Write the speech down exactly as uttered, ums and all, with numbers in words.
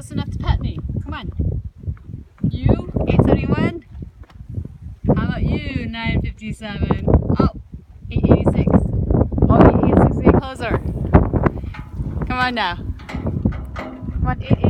close enough to pet me. Come on. You, eight seventy-one. How about you, nine fifty-seven? Oh, eight eighty-six. Oh, eight eighty-six, get closer. Come on now. Come on, eight eighty-six.